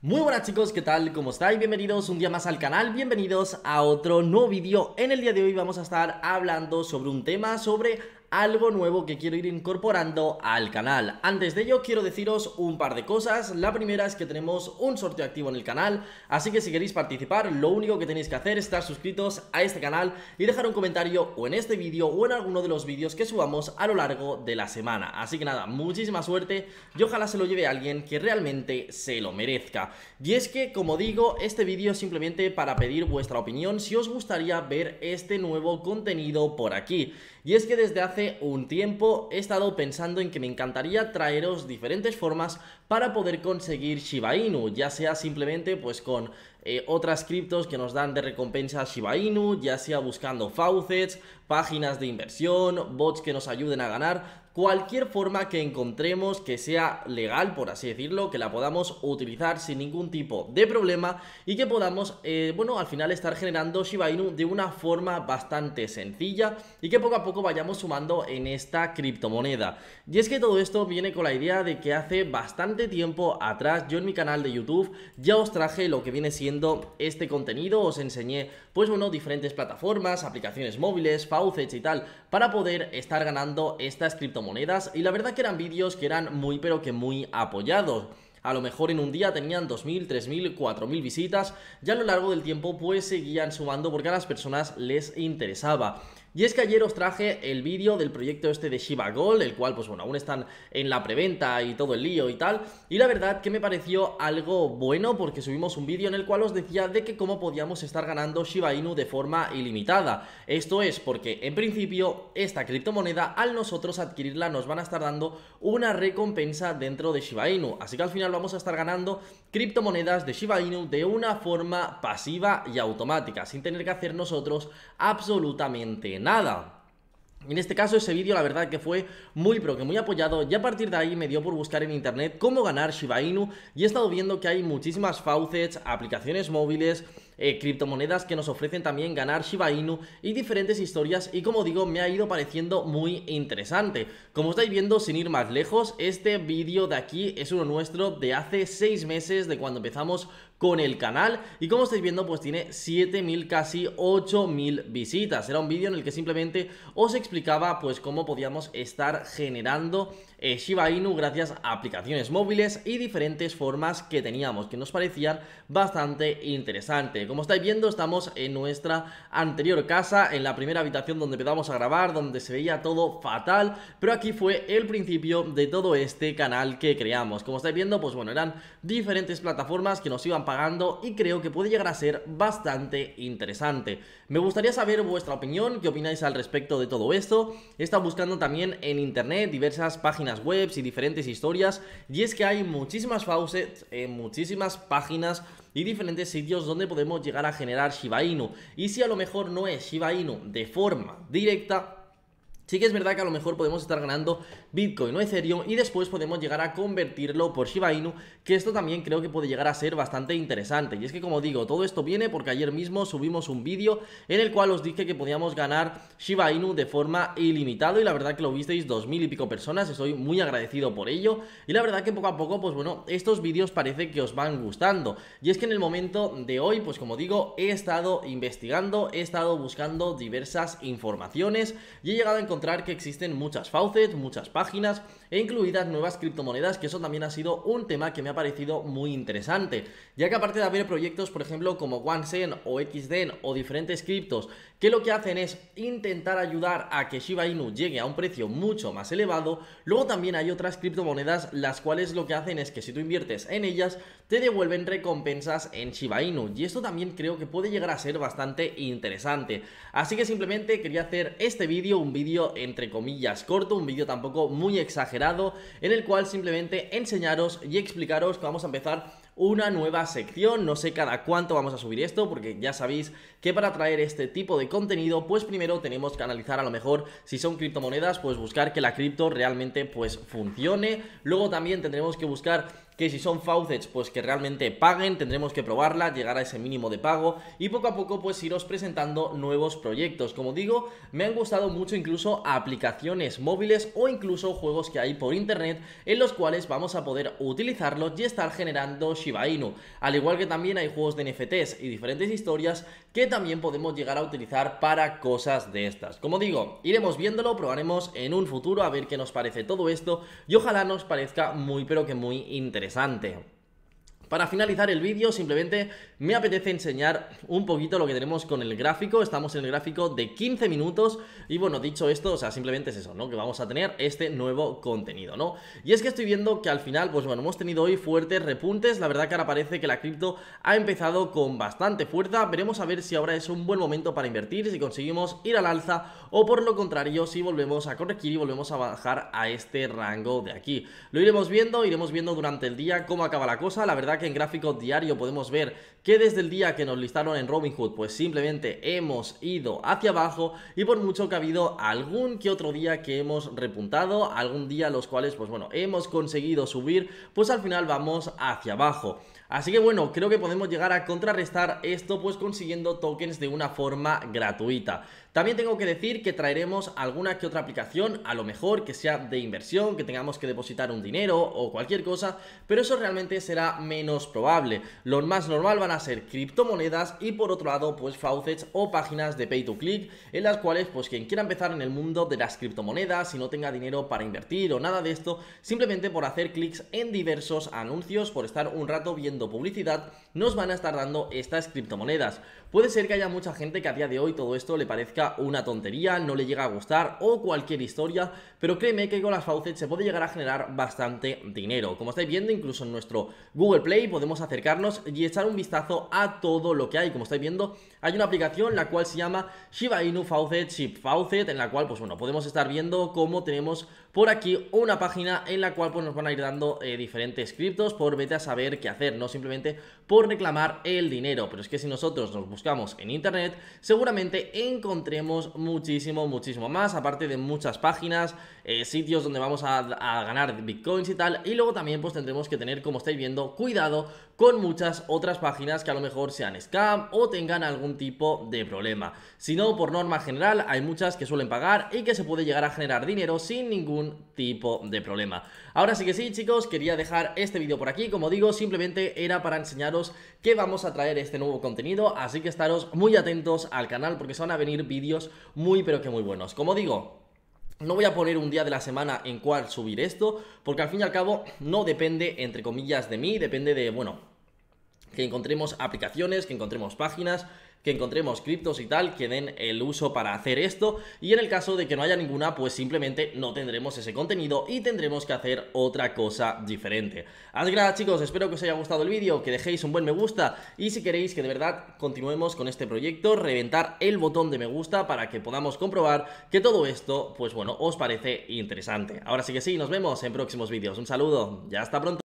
Muy buenas chicos, ¿qué tal? ¿Cómo estáis? Bienvenidos un día más al canal, bienvenidos a otro nuevo vídeo. En el día de hoy vamos a estar hablando sobre un tema, sobre algo nuevo que quiero ir incorporando al canal. Antes de ello quiero deciros un par de cosas. La primera es que tenemos un sorteo activo en el canal, así que si queréis participar lo único que tenéis que hacer es estar suscritos a este canal y dejar un comentario o en este vídeo o en alguno de los vídeos que subamos a lo largo de la semana. Así que nada, muchísima suerte y ojalá se lo lleve a alguien que realmente se lo merezca. Y es que, como digo, este vídeo es simplemente para pedir vuestra opinión si os gustaría ver este nuevo contenido por aquí. Y es que desde hace un tiempo he estado pensando en que me encantaría traeros diferentes formas para poder conseguir Shiba Inu, ya sea simplemente pues con otras criptos que nos dan de recompensa Shiba Inu, ya sea buscando faucets, páginas de inversión, bots que nos ayuden a ganar. Cualquier forma que encontremos que sea legal, por así decirlo, que la podamos utilizar sin ningún tipo de problema y que podamos, bueno, al final estar generando Shiba Inu de una forma bastante sencilla y que poco a poco vayamos sumando en esta criptomoneda. Y es que todo esto viene con la idea de que hace bastante tiempo atrás yo en mi canal de YouTube ya os traje lo que viene siendo este contenido, os enseñé, pues bueno, diferentes plataformas, aplicaciones móviles, faucets y tal, para poder estar ganando estas criptomonedas. Y la verdad que eran vídeos que eran muy pero que muy apoyados. A lo mejor en un día tenían 2.000, 3.000, 4.000 visitas. Ya a lo largo del tiempo pues seguían sumando porque a las personas les interesaba. Y es que ayer os traje el vídeo del proyecto este de Shiba Gold, el cual pues bueno, aún están en la preventa y todo el lío y tal. Y la verdad que me pareció algo bueno porque subimos un vídeo en el cual os decía de que cómo podíamos estar ganando Shiba Inu de forma ilimitada. Esto es porque en principio esta criptomoneda al nosotros adquirirla nos van a estar dando una recompensa dentro de Shiba Inu. Así que al final vamos a estar ganando criptomonedas de Shiba Inu de una forma pasiva y automática, sin tener que hacer nosotros absolutamente nada. En este caso ese vídeo la verdad que fue muy pero que muy apoyado y a partir de ahí me dio por buscar en internet cómo ganar Shiba Inu y he estado viendo que hay muchísimas faucets, aplicaciones móviles, criptomonedas que nos ofrecen también ganar Shiba Inu y diferentes historias y como digo me ha ido pareciendo muy interesante. Como estáis viendo, sin ir más lejos, este vídeo de aquí es uno nuestro de hace 6 meses de cuando empezamos con el canal y como estáis viendo pues tiene 7.000 casi 8.000 visitas. Era un vídeo en el que simplemente os explicaba pues cómo podíamos estar generando Shiba Inu gracias a aplicaciones móviles y diferentes formas que teníamos que nos parecían bastante interesantes. Como estáis viendo estamos en nuestra anterior casa, en la primera habitación donde empezamos a grabar, donde se veía todo fatal, pero aquí fue el principio de todo este canal que creamos. Como estáis viendo pues bueno, eran diferentes plataformas que nos iban pagando y creo que puede llegar a ser bastante interesante. Me gustaría saber vuestra opinión, qué opináis al respecto de todo esto. He estado buscando también en internet diversas páginas web y diferentes historias y es que hay muchísimas faucets, muchísimas páginas y diferentes sitios donde podemos llegar a generar Shiba Inu. Y si a lo mejor no es Shiba Inu de forma directa, sí que es verdad que a lo mejor podemos estar ganando Bitcoin o Ethereum y después podemos llegar a convertirlo por Shiba Inu, que esto también creo que puede llegar a ser bastante interesante. Y es que como digo, todo esto viene porque ayer mismo subimos un vídeo en el cual os dije que podíamos ganar Shiba Inu de forma ilimitada y la verdad que lo visteis 2.000 y pico personas, estoy muy agradecido por ello y la verdad que poco a poco pues bueno, estos vídeos parece que os van gustando. Y es que en el momento de hoy pues como digo, he estado investigando, he estado buscando diversas informaciones y he llegado a encontrar que existen muchas faucets, muchas páginas e incluidas nuevas criptomonedas, que eso también ha sido un tema que me ha parecido muy interesante, ya que aparte de haber proyectos por ejemplo como OneCen o XDen o diferentes criptos que lo que hacen es intentar ayudar a que Shiba Inu llegue a un precio mucho más elevado, luego también hay otras criptomonedas las cuales lo que hacen es que si tú inviertes en ellas te devuelven recompensas en Shiba Inu y esto también creo que puede llegar a ser bastante interesante. Así que simplemente quería hacer este vídeo, un vídeo entre comillas corto, un vídeo tampoco muy exagerado, en el cual simplemente enseñaros y explicaros que vamos a empezar una nueva sección. No sé cada cuánto vamos a subir esto, porque ya sabéis que para traer este tipo de contenido pues primero tenemos que analizar a lo mejor si son criptomonedas, pues buscar que la cripto realmente pues funcione. Luego también tendremos que buscar que si son faucets pues que realmente paguen, tendremos que probarla, llegar a ese mínimo de pago y poco a poco pues iros presentando nuevos proyectos. Como digo, me han gustado mucho incluso aplicaciones móviles o incluso juegos que hay por internet en los cuales vamos a poder utilizarlos y estar generando Shiba Inu, al igual que también hay juegos de NFTs y diferentes historias que también podemos llegar a utilizar para cosas de estas. Como digo, iremos viéndolo, probaremos en un futuro a ver qué nos parece todo esto y ojalá nos parezca muy pero que muy interesante. Para finalizar el vídeo simplemente me apetece enseñar un poquito lo que tenemos con el gráfico. Estamos en el gráfico de 15 minutos y bueno, dicho esto, o sea, simplemente es eso, ¿no? Que vamos a tener este nuevo contenido, ¿no? Y es que estoy viendo que al final, pues bueno, hemos tenido hoy fuertes repuntes. La verdad que ahora parece que la cripto ha empezado con bastante fuerza. Veremos a ver si ahora es un buen momento para invertir, si conseguimos ir al alza o por lo contrario, si volvemos a corregir y volvemos a bajar a este rango de aquí. Lo iremos viendo durante el día cómo acaba la cosa. La verdad que en gráfico diario podemos ver que desde el día que nos listaron en Robinhood pues simplemente hemos ido hacia abajo y por mucho que ha habido algún que otro día que hemos repuntado, algún día los cuales pues bueno, hemos conseguido subir, pues al final vamos hacia abajo. Así que bueno, creo que podemos llegar a contrarrestar esto pues consiguiendo tokens de una forma gratuita. También tengo que decir que traeremos alguna que otra aplicación, a lo mejor que sea de inversión, que tengamos que depositar un dinero o cualquier cosa, pero eso realmente será menos probable. Lo más normal van a ser criptomonedas y por otro lado pues faucets o páginas de pay to click en las cuales pues quien quiera empezar en el mundo de las criptomonedas y no tenga dinero para invertir o nada de esto, simplemente por hacer clics en diversos anuncios, por estar un rato viendo publicidad, nos van a estar dando estas criptomonedas. Puede ser que haya mucha gente que a día de hoy todo esto le parezca una tontería, no le llega a gustar o cualquier historia, pero créeme que con las faucets se puede llegar a generar bastante dinero. Como estáis viendo, incluso en nuestro Google Play podemos acercarnos y echar un vistazo a todo lo que hay. Como estáis viendo, hay una aplicación la cual se llama Shiba Inu Faucet Ship Faucet, en la cual pues bueno, podemos estar viendo cómo tenemos por aquí una página en la cual pues nos van a ir dando diferentes criptos por vete a saber qué hacer, no simplemente por reclamar el dinero. Pero es que si nosotros nos buscamos en internet, seguramente encontremos muchísimo más, aparte de muchas páginas, sitios donde vamos a ganar bitcoins y tal. Y luego también pues tendremos que tener, como estáis viendo, cuidado con muchas otras páginas que a lo mejor sean scam o tengan algún tipo de problema. Si no, por norma general, hay muchas que suelen pagar y que se puede llegar a generar dinero sin ningún tipo de problema. Ahora sí que sí, chicos, quería dejar este vídeo por aquí. Como digo, simplemente era para enseñaros que vamos a traer este nuevo contenido, así que estaros muy atentos al canal porque se van a venir vídeos muy pero que muy buenos. Como digo, no voy a poner un día de la semana en cual subir esto, porque al fin y al cabo no depende, entre comillas, de mí, depende de, bueno, que encontremos aplicaciones, que encontremos páginas, que encontremos criptos y tal, que den el uso para hacer esto, y en el caso de que no haya ninguna, pues simplemente no tendremos ese contenido y tendremos que hacer otra cosa diferente. Así que nada, chicos, espero que os haya gustado el vídeo, que dejéis un buen me gusta y si queréis que de verdad continuemos con este proyecto, reventar el botón de me gusta para que podamos comprobar que todo esto, pues bueno, os parece interesante. Ahora sí que sí, nos vemos en próximos vídeos. Un saludo, ya hasta pronto.